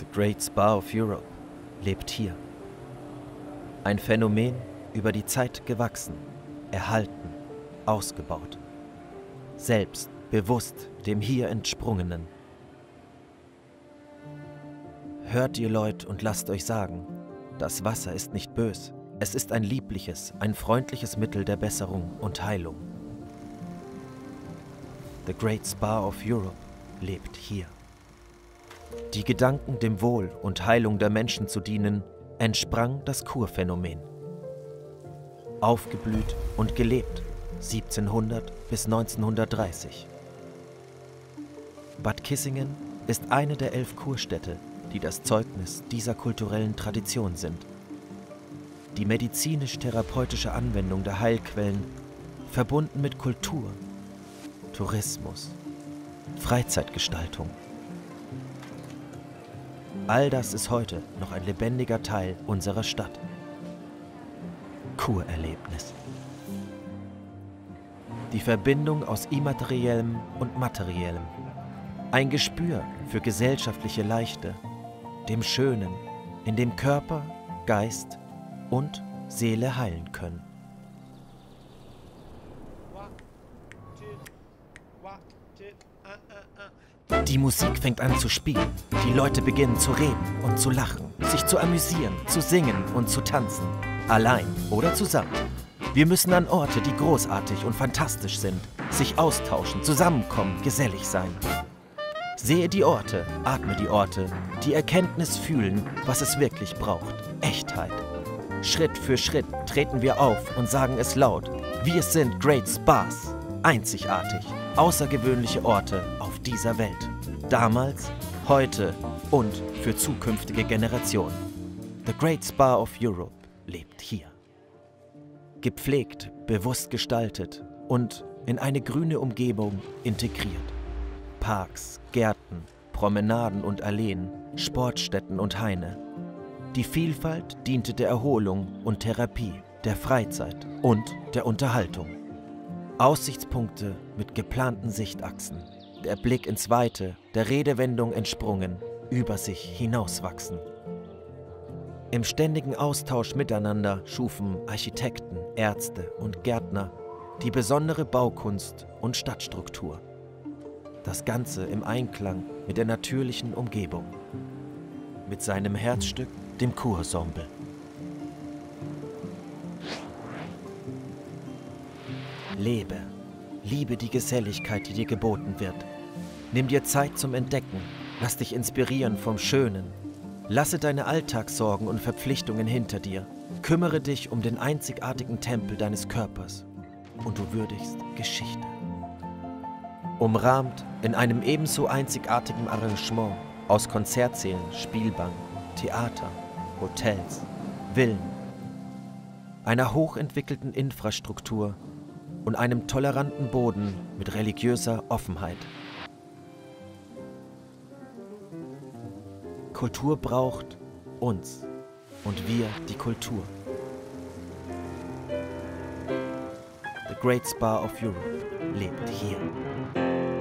Great Spa of Europe lebt hier. Ein Phänomen über die Zeit gewachsen, erhalten, ausgebaut. Selbst bewusst dem hier Entsprungenen. Hört ihr Leut und lasst euch sagen, das Wasser ist nicht bös. Es ist ein liebliches, ein freundliches Mittel der Besserung und Heilung. The Great Spa of Europe lebt hier. Die Gedanken, dem Wohl und Heilung der Menschen zu dienen, entsprang das Kurphänomen. Aufgeblüht und gelebt 1700 bis 1930. Bad Kissingen ist eine der 11 Kurstädte, die das Zeugnis dieser kulturellen Tradition sind. Die medizinisch-therapeutische Anwendung der Heilquellen, verbunden mit Kultur, Tourismus, Freizeitgestaltung. All das ist heute noch ein lebendiger Teil unserer Stadt. Kurerlebnis. Die Verbindung aus Immateriellem und Materiellem. Ein Gespür für gesellschaftliche Leichte, dem Schönen, in dem Körper, Geist und Seele heilen können. Die Musik fängt an zu spielen, die Leute beginnen zu reden und zu lachen, sich zu amüsieren, zu singen und zu tanzen, allein oder zusammen. Wir müssen an Orte, die großartig und fantastisch sind, sich austauschen, zusammenkommen, gesellig sein. Sehe die Orte, atme die Orte, die Erkenntnis fühlen, was es wirklich braucht, Echtheit. Schritt für Schritt treten wir auf und sagen es laut, wir sind Great Spas, einzigartig, außergewöhnliche Orte auf dieser Welt. Damals, heute und für zukünftige Generationen. The Great Spa of Europe lebt hier. Gepflegt, bewusst gestaltet und in eine grüne Umgebung integriert. Parks, Gärten, Promenaden und Alleen, Sportstätten und Haine. Die Vielfalt diente der Erholung und Therapie, der Freizeit und der Unterhaltung. Aussichtspunkte mit geplanten Sichtachsen, der Blick ins Weite, der Redewendung entsprungen, über sich hinauswachsen. Im ständigen Austausch miteinander schufen Architekten, Ärzte und Gärtner die besondere Baukunst und Stadtstruktur. Das Ganze im Einklang mit der natürlichen Umgebung, mit seinem Herzstück, dem Kurensemble. Lebe, liebe die Geselligkeit, die dir geboten wird. Nimm dir Zeit zum Entdecken, lass dich inspirieren vom Schönen. Lasse deine Alltagssorgen und Verpflichtungen hinter dir. Kümmere dich um den einzigartigen Tempel deines Körpers und du würdigst Geschichte. Umrahmt in einem ebenso einzigartigen Arrangement aus Konzertsälen, Spielbanken, Theater, Hotels, Villen, einer hochentwickelten Infrastruktur und einem toleranten Boden mit religiöser Offenheit. Kultur braucht uns und wir die Kultur. The Great Spa of Europe lebt hier.